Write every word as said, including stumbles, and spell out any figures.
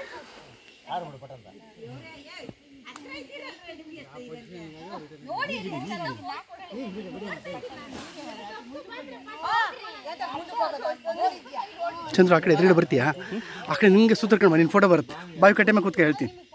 ಚಂದ್ರ ಆ ಕಡೆ ಎದುರುಗಡೆ ಬರ್ತೀಯಾ? ಆ ಕಡೆ ನಿಮಗೆ ಸುತ್ತರ್ಕೊಂಡು ನೀನು ಫೋಟೋ ಬರುತ್ತೆ. ಬಾವಿ ಕಟ್ಟೆ ಮೇಲೆ ಕೂತ್ಕೊಂಡು ಹೇಳ್ತೀನಿ.